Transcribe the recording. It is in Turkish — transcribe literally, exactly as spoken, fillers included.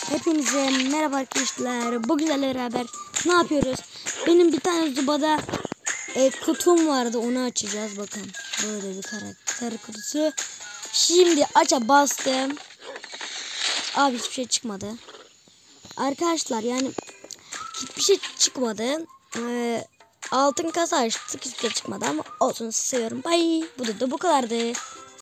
Hepinize merhaba arkadaşlar. Bugün sizlerle beraber ne yapıyoruz? Benim bir tane Zuba'da e, kutum vardı, onu açacağız. Bakın böyle bir karakter kutusu. Şimdi aça bastım. Abi hiçbir şey çıkmadı. Arkadaşlar yani hiçbir şey çıkmadı. Ee, altın kasa açtık, hiçbir şey çıkmadı ama olsun, seviyorum. Bye. Bu da, da bu kadardı.